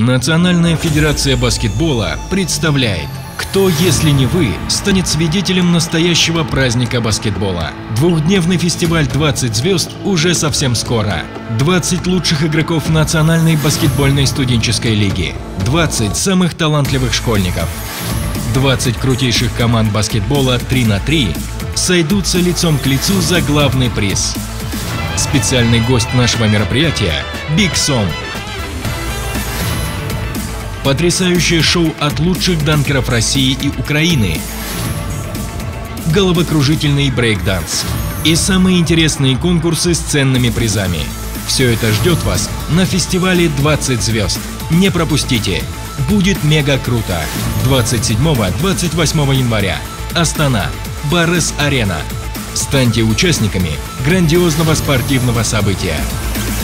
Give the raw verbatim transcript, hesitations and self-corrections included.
Национальная федерация баскетбола представляет: кто, если не вы, станет свидетелем настоящего праздника баскетбола. Двухдневный фестиваль «двадцать звезд» уже совсем скоро. двадцать лучших игроков Национальной баскетбольной студенческой лиги. двадцать самых талантливых школьников. двадцать крутейших команд баскетбола три на три сойдутся лицом к лицу за главный приз. Специальный гость нашего мероприятия – Big Som. Потрясающее шоу от лучших данкеров России и Украины. Головокружительный брейк-данс. И самые интересные конкурсы с ценными призами. Все это ждет вас на фестивале «двадцать звезд». Не пропустите! Будет мега круто! двадцать седьмого — двадцать восьмого января. Астана. Барес Арена. Станьте участниками грандиозного спортивного события.